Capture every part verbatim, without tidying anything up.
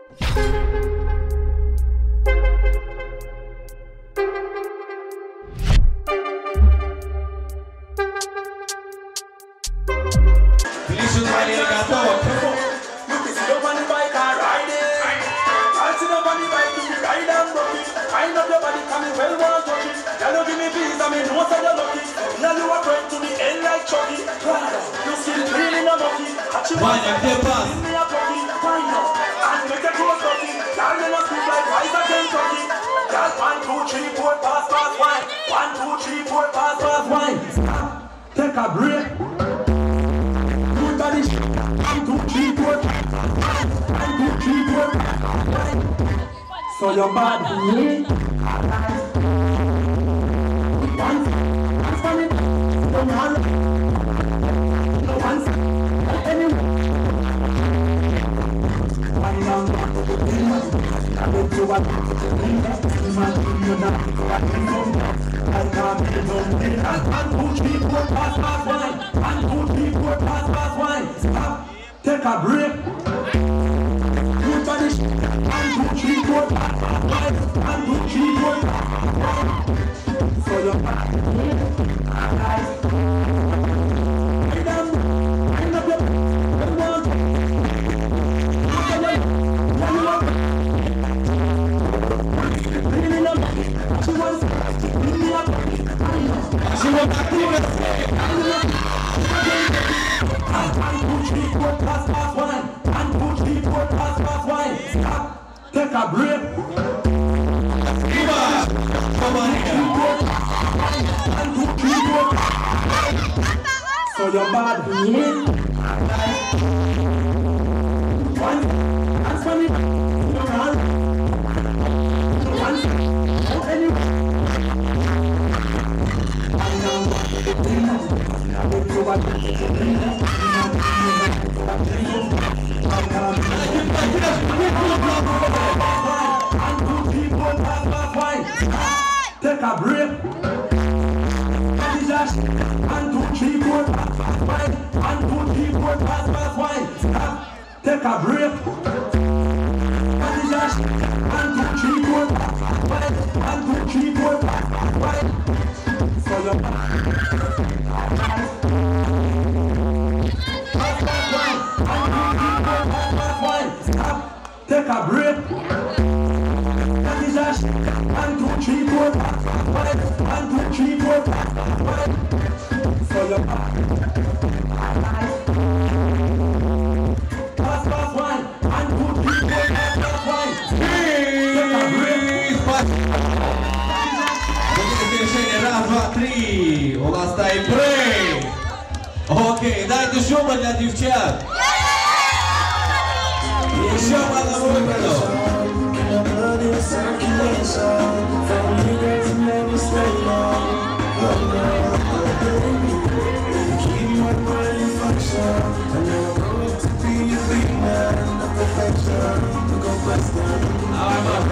Ваня, где пас? Take a break. Good body. One, two, three, four. One, two, three, four. So your body. Once, once for it. Don't hold. No once. Anyway. One down. I bet you what. Man, you know. I can't be done. One, two, three, four, pass, pass, one. One, two, three, four, pass, pass, one. Stop. Take a break. Good body. One, two, three, four, pass, pass, one. One, two, three, four, pass, pass, one. So you're back. She won't back to it. One, two, three, four, pass, pass, one. One, two, three, four, pass, pass, one. Stop. Take a break. Come on. Come on here. One, two, three, four. So you're bad. One, that's funny. You're wrong. One, anyway. Take a break. One, two, three, four, pass, pass, one. One, two, three, four, pass, pass, one. Stop. Take a break. One, two, three, four, pass, pass, one. One, two, three, four, pass, pass, one. So you're take a break. That is us. One, two, three, four, pass, pass, one. One, two, three, four, pass, pass, one. So you're pass, pass, one. One, two, three, four, pass, pass, one. Take a break. Решение. Раз, два, три. У нас тайм-брейк. Окей, дайте шума для девчат. Еще по одному выпаду. Давай, Марк.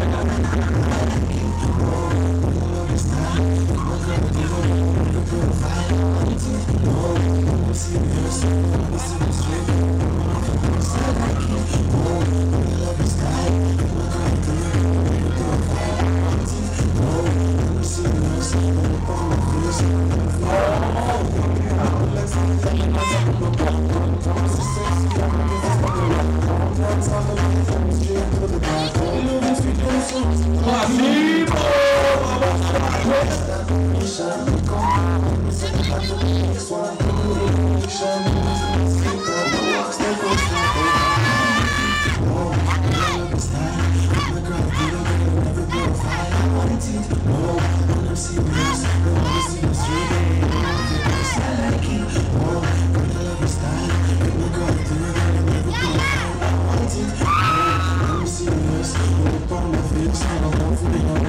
Let me see this. Up on my face, I don't know if